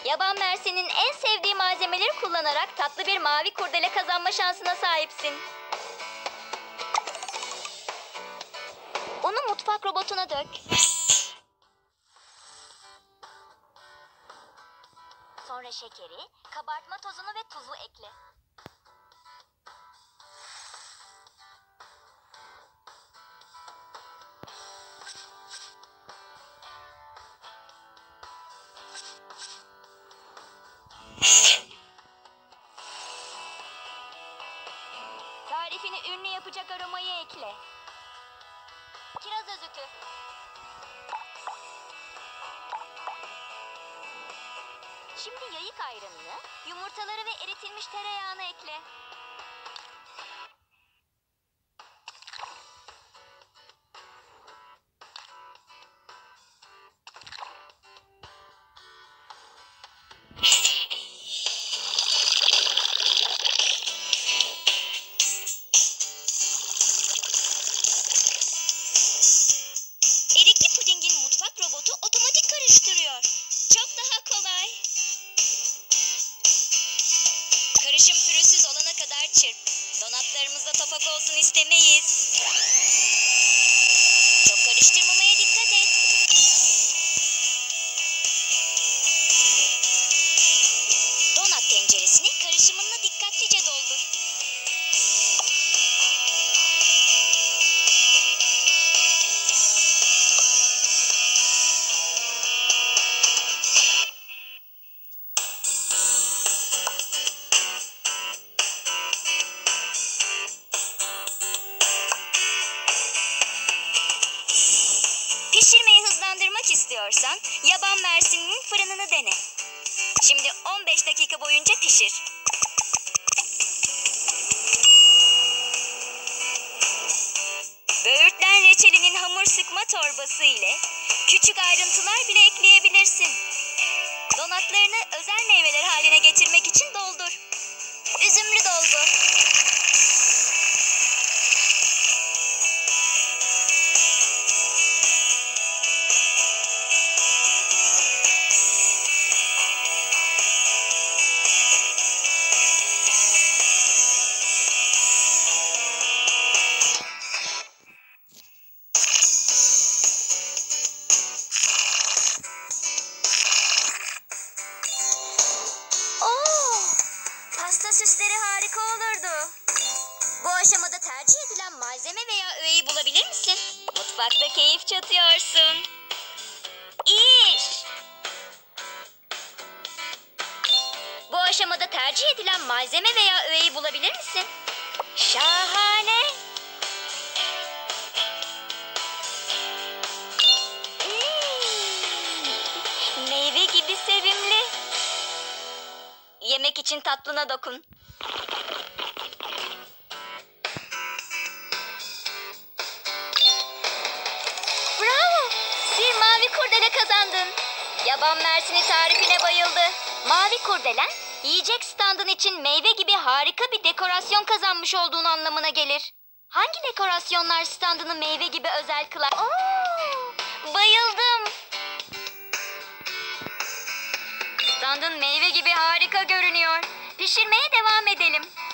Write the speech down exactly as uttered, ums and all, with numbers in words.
Yaban mersinin en sevdiği malzemeleri kullanarak tatlı bir mavi kurdele kazanma şansına sahipsin. Onu mutfak robotuna dök. Sonra şekeri, kabartma tozunu ve tuzu ekle. Tarifini ünlü yapacak aromayı ekle. Kiraz özütü. Şimdi yayık ayranını, yumurtaları ve eritilmiş tereyağını ekle. Erikli pudingin mutfak robotu otomatik karıştırıyor. Çok daha kolay. Karışım pürüzsüz olana kadar çırp. Donatlarımızda topak olsun istemeyiz. Çok karıştırmamaya dikkat et. Donat tenceresini karışımınla dikkatlice doldur. Pişirmeyi hızlandırmak istiyorsan yaban mersininin fırınını dene. Şimdi on beş dakika boyunca pişir. Böğürtlen reçelinin hamur sıkma torbası ile küçük ayrıntılar bile ekleyebilirsin. Donatlarını özel meyveler haline getirmek için doldur. Üzümlü dolgu. Pasta süsleri harika olurdu. Bu aşamada tercih edilen malzeme veya öğeyi bulabilir misin? Mutfakta keyif çatıyorsun. İyi iş. Bu aşamada tercih edilen malzeme veya öğeyi bulabilir misin? Şahane. Hmm, meyve gibi sevimli. Yemek için tatlına dokun. Bravo! Bir mavi kurdele kazandın. Yaban mersini tarifine bayıldı. Mavi kurdelen, yiyecek standın için meyve gibi harika bir dekorasyon kazanmış olduğunu anlamına gelir. Hangi dekorasyonlar standını meyve gibi özel kılar? Oo, bayıldım. Standın meyve gibi harika görünüyor. Pişirmeye devam edelim.